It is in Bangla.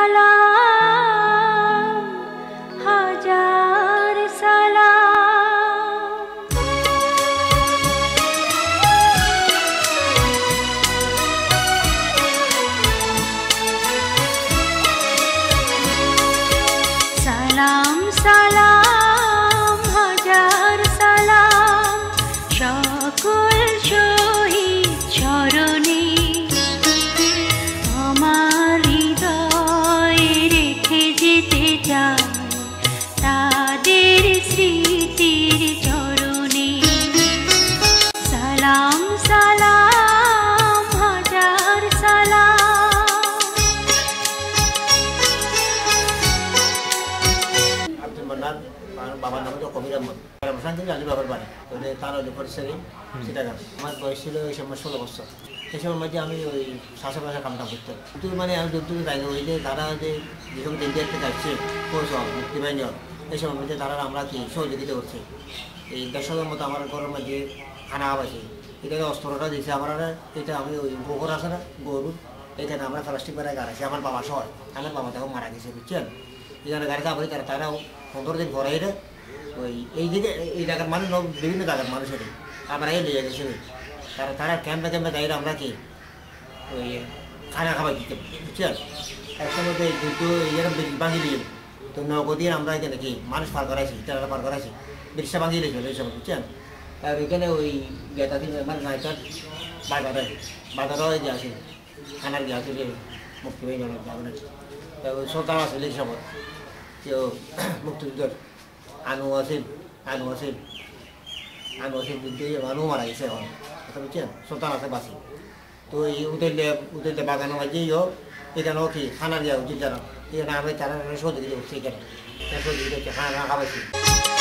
সালাম হাজার সালাম সালাম সালাম হাজার সালাম সকল শহীদ স্মরণে আমার হৃদয়ে রেখে যেতে চাই তাদের স্মৃতির চরণে সালাম সালাম হাজার সালাম। আব্দুল মান্নান বাবার নাম তো কবির আহমদ আলী বাবার বাড়ি তার পরিচয় সেটা আমার বয়স ছিল ওই সময় 16 বছর। এই সময় মধ্যে আমি ওই শাসা কামটা করতাম কিন্তু মানে আমি যতটুকু বাইরে ওই যে তারা যে যেসব ইন্ডিয়া থেকে আসছে পৌঁছাও মুক্তিবাহিনী এই সময় মধ্যে তারা আমরা কি সহযোগিতা করছি এই 150 মতো আমার ঘরের মধ্যে খানা আছে এটাকে অস্ত্রটা দিয়েছে আমার এটা আমি ওই গোবর আছে না গরুর এখানে আমরা প্লাস্টিক বেড়ায় গাড়াইছি আমার বাবা সহ আমার বাবা তখন মারা গেছে বুঝছেন এখানে গাড়িতে আবার তারাও 15 দিন পরে এটা ওই এই দিকে এই জায়গার মানুষ বিভিন্ন জায়গার মানুষের আমরা এই নিয়ে গেছে তারা ক্যাম্পে যাই আমরা কি ওই খানা খাবার দিতে বুঝছেন একটার মধ্যে দুটো ইয়ের ভাঙিয়ে দিয়ে তো নগদিন আমরা এখানে কি মানুষ পার করাইছি তারা পার করাইছি রিক্সা ভাঙিয়ে দিয়েছিল এই সময় বুঝছেন আর এখানে ওই গেটা দিন আমার নায়কার বাজারও যে আছে খানার যে আছে যে মুক্তিবাহিনী যাবেন ওই সরকার আছে এই সময় কেউ মুক্তিযুদ্ধের আনু আছিল যুদ্ধ মানুষ মারা গেছে এখন কথা বুঝছেন সন্তান আছে বাসি তো এই উঠে বাগানো যেই হোক এখানেও কি খানা দেওয়া উচিত জানা এখানে আমি তারা সহযোগিতা করছি এখানে সহযোগিতা হচ্ছে খানা খাওয়াইছি।